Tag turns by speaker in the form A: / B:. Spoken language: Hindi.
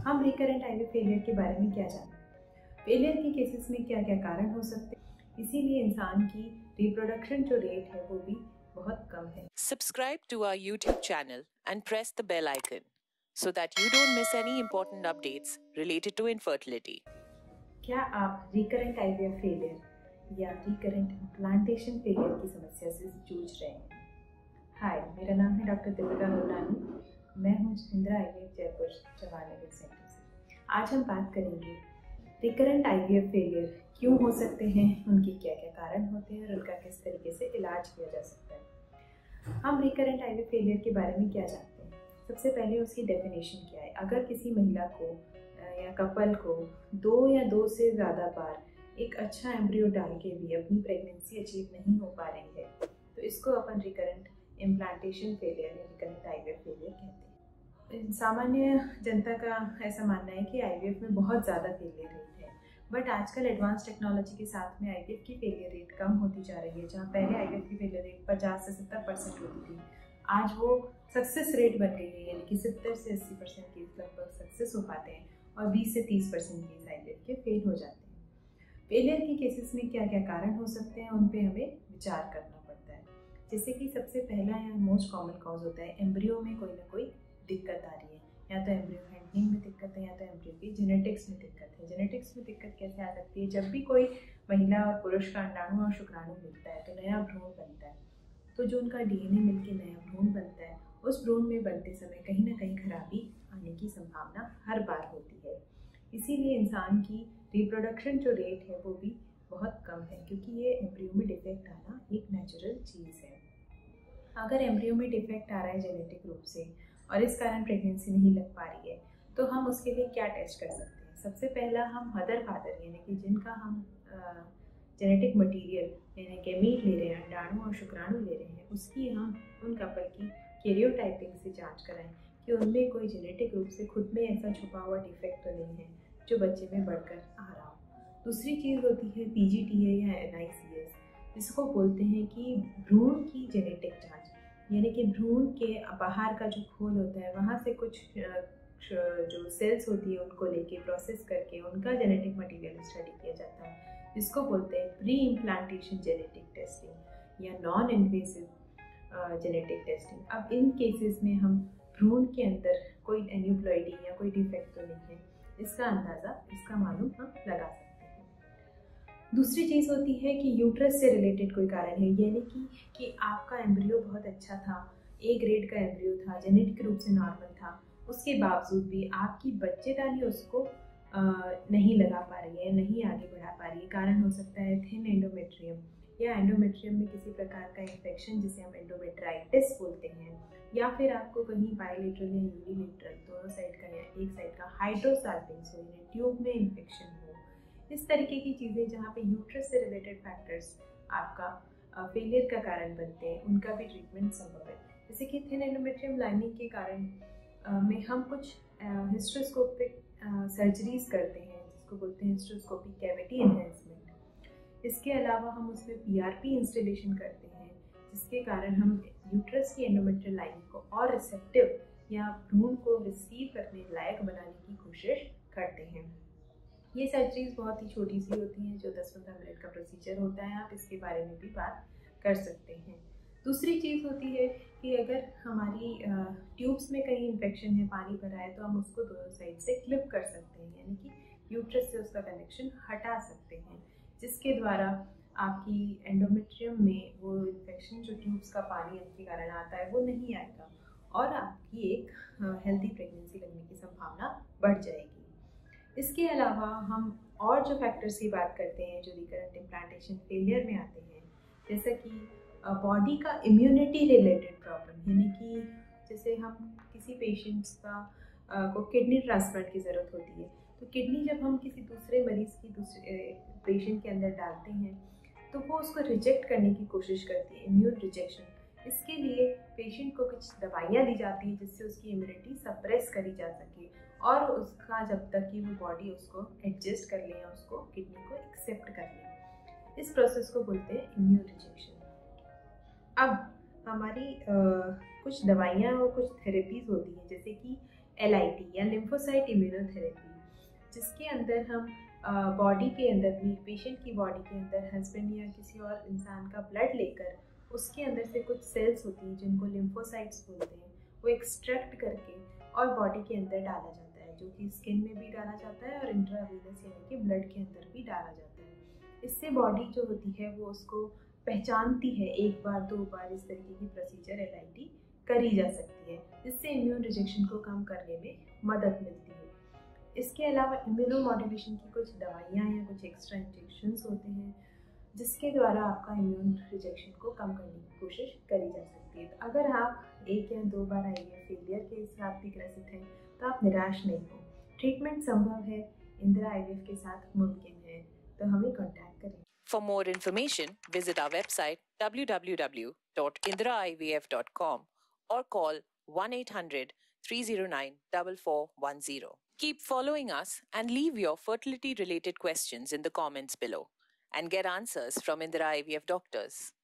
A: हम रिकरेंट आईवीएफ फेलियर के बारे में क्या जानते हैं? फेलियर के केसेस में क्या क्या कारण हो सकते हैं? इसीलिए इंसान की रिप्रोडक्शन जो रेट है वो भी बहुत कम है।
B: Subscribe to our YouTube channel and press the bell icon so that you don't miss any important updates related to infertility.
A: क्या आप रिकरेंट आईवीएफ फेलियर या रिकरेंट इम्प्लांटेशन फेलियर की समस्या से जूझ रहे हैं? हाय, मेरा नाम है डॉक्टर दीपिका नूरानी। मैं हूँ जितेंद्र आईवीएफ जयपुर जवाहर सेंटर से। आज हम बात करेंगे रिकरेंट आईवीएफ फेलियर क्यों हो सकते हैं, उनके क्या क्या कारण होते हैं और उनका किस तरीके से इलाज किया जा सकता है। हम रिकरेंट आईवीएफ फेलियर के बारे में क्या जानते हैं? सबसे पहले उसकी डेफिनेशन क्या है। अगर किसी महिला को या कपल को 2 या 2 से ज़्यादा बार एक अच्छा एम्ब्रियो डाल के भी अपनी प्रेगनेंसी अचीव नहीं हो पा रही है तो इसको अपन रिकरेंट इम्प्लांटेशन फेलियर या रिकरेंट आईवीएफ फेलियर कहते हैं। सामान्य जनता का ऐसा मानना है कि आईवीएफ में बहुत ज़्यादा फेलियर रेट है, बट आजकल एडवांस टेक्नोलॉजी के साथ में आईवीएफ की फेलियर रेट कम होती जा रही है। जहाँ पहले आईवीएफ की फेलियर रेट 50 से 70% होती थी, आज वो सक्सेस रेट बन गई है, यानी कि 70 से 80% केस लगभग सक्सेस हो पाते हैं और 20 से 30% केस आईवीएफ के फेल हो जाते हैं। फेलियर के केसेस में क्या क्या कारण हो सकते हैं, उन पे हमें विचार करना पड़ता है। जैसे कि सबसे पहला या मोस्ट कॉमन कॉज होता है एम्ब्रियो में कोई ना कोई दिक्कत आ रही है, या तो एम्ब्रियो हैंडलिंग में दिक्कत है या तो एम्ब्रियो की जेनेटिक्स में दिक्कत है। जेनेटिक्स में दिक्कत कैसे आ सकती है? जब भी कोई महिला और पुरुष का अंडाणु और शुक्राणु मिलता है तो नया भ्रूण बनता है, तो जो उनका डीएनए मिलकर नया भ्रूण बनता है, उस भ्रूण में बनते समय कहीं ना कहीं खराबी आने की संभावना हर बार होती है। इसीलिए इंसान की रिप्रोडक्शन जो रेट है वो भी बहुत कम है, क्योंकि ये एम्ब्रियो में डिफेक्ट आना एक नेचुरल चीज़ है। अगर एम्ब्रियो में डिफेक्ट आ रहा है जेनेटिक रूप से और इस कारण प्रेगनेंसी नहीं लग पा रही है तो हम उसके लिए क्या टेस्ट कर सकते हैं? सबसे पहला, हम मदर फादर यानी कि जिनका हम जेनेटिक मटेरियल यानी गैमीट ले रहे हैं, अंडाणु और शुक्राणु ले रहे हैं, उसकी हम उन कपल की कैरियोटाइपिंग से जांच कराएं कि उनमें कोई जेनेटिक रूप से खुद में ऐसा छुपा हुआ डिफेक्ट तो नहीं है जो बच्चे में बढ़कर आ रहा हो। दूसरी चीज़ होती है पीजीटीए या एनआईसीएस, जिसको बोलते हैं कि भ्रूण की जेनेटिक जांच, यानी कि भ्रूण के बाहर का जो खोल होता है वहाँ से कुछ जो सेल्स होती है उनको लेके प्रोसेस करके उनका जेनेटिक मटेरियल स्टडी किया जाता है, जिसको बोलते हैं प्री इम्प्लांटेशन जेनेटिक टेस्टिंग या नॉन इन्वेसिव जेनेटिक टेस्टिंग। अब इन केसेस में हम भ्रूण के अंदर कोई एन्यूप्लॉइडी या कोई डिफेक्ट तो नहीं है, इसका अंदाज़ा, इसका मालूम हम लगा सकते हैं। दूसरी चीज़ होती है कि यूट्रस से रिलेटेड कोई कारण है, यानी कि आपका एम्ब्रियो बहुत अच्छा था, ए ग्रेड का एम्ब्रियो था, जेनेटिक रूप से नॉर्मल था, उसके बावजूद भी आपकी बच्चेदानी उसको नहीं लगा पा रही है, नहीं आगे बढ़ा पा रही है। कारण हो सकता है थिन एंडोमेट्रियम या एंडोमेट्रियम में किसी प्रकार का इन्फेक्शन जिसे हम एंडोमेट्राइटिस बोलते हैं, या फिर आपको कहीं बायलेटरल या यूनिलेटरल दोनों साइड का या एक साइड का हाइड्रोसाल्पिंग्स हो, यानी ट्यूब में इन्फेक्शन हो। इस तरीके की चीज़ें जहाँ पे यूट्रस से रिलेटेड फैक्टर्स आपका फेलियर का कारण बनते हैं, उनका भी ट्रीटमेंट संभव है। जैसे कि थिन एंडोमेट्रियम लाइनिंग के कारण में हम कुछ हिस्ट्रोस्कोपिक सर्जरीज करते हैं, जिसको बोलते हैं हिस्ट्रोस्कोपिक कैविटी एनहेंसमेंट। इसके अलावा हम उसमें पीआरपी इंस्टॉलेशन करते हैं, जिसके कारण हम यूट्रस की एंडोमेट्रियल लाइनिंग को और रिसेप्टिव या भ्रूण को रिसीव करने लायक बनाने की कोशिश करते हैं। ये सर्जरीज बहुत ही छोटी सी होती हैं, जो 10-15 मिनट का प्रोसीजर होता है। आप इसके बारे में भी बात कर सकते हैं। दूसरी चीज़ होती है कि अगर हमारी ट्यूब्स में कहीं इन्फेक्शन है, पानी भरा है, तो हम उसको दोनों साइड से क्लिप कर सकते हैं, यानी कि यूट्रस से उसका कनेक्शन हटा सकते हैं, जिसके द्वारा आपकी एंडोमेट्रियम में वो इन्फेक्शन जो ट्यूब्स का पानी के कारण आता है वो नहीं आएगा और आपकी एक हेल्दी प्रेगनेंसी लगने की संभावना बढ़ जाएगी। इसके अलावा हम और जो फैक्टर्स की बात करते हैं जो रिकरेंट इम्प्लांटेशन फेलियर में आते हैं, जैसा कि बॉडी का इम्यूनिटी रिलेटेड प्रॉब्लम, यानी कि जैसे हम किसी पेशेंट्स को किडनी ट्रांसप्लांट की ज़रूरत होती है, तो किडनी जब हम किसी दूसरे मरीज़ की दूसरे पेशेंट के अंदर डालते हैं तो वो उसको रिजेक्ट करने की कोशिश करती है, इम्यून रिजेक्शन। इसके लिए पेशेंट को कुछ दवाइयाँ दी जाती हैं जिससे उसकी इम्यूनिटी सप्रेस करी जा सके और उसका जब तक कि वो बॉडी उसको एडजस्ट कर ले या उसको किडनी को एक्सेप्ट कर ले, इस प्रोसेस को बोलते हैं इम्यून रिजेक्शन। अब हमारी कुछ दवाइयाँ और कुछ थेरेपीज़ होती हैं, जैसे कि LIT या लिम्फोसाइट इम्यूनोथेरेपी, जिसके अंदर हम बॉडी के अंदर भी, पेशेंट की बॉडी के अंदर हस्बैंड या किसी और इंसान का ब्लड लेकर उसके अंदर से कुछ सेल्स होती हैं जिनको लिम्फोसाइट्स बोलते हैं, वो एक्सट्रैक्ट करके और बॉडी के अंदर डाला जाता है, जो कि स्किन में भी डाला जाता है और इंट्रावीनस यानी कि ब्लड के अंदर भी डाला जाता है। इससे बॉडी जो होती है वो उसको पहचानती है, एक बार 2 बार इस तरीके की प्रोसीजर LIT करी जा सकती है, जिससे इम्यून रिजेक्शन को कम करने में मदद मिलती है। इसके अलावा इम्यूनो मॉड्यूलेशन की कुछ दवाइयाँ या कुछ एक्स्ट्रा इंजेक्शंस होते हैं जिसके द्वारा आपका इम्यून रिजेक्शन को कम करने की कोशिश करी जा सकती है। तो अगर आप 1 या 2 बार IVF फेलियर के साथ भी ग्रसित हैं तो आप निराश नहीं हो, ट्रीटमेंट संभव है, इंदिरा IVF के साथ मुमकिन है, तो हमें कॉन्टैक्ट करें।
B: For more information, visit our website www.indiraivf.com or call 1-800-309-4410. Keep following us and leave your fertility-related questions in the comments below and get answers from Indira IVF doctors.